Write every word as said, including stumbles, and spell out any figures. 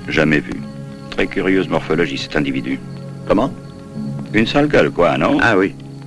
Jamais vu. Très curieuse morphologie, cet individu. Comment? Une sale gueule, quoi, non? Ah oui.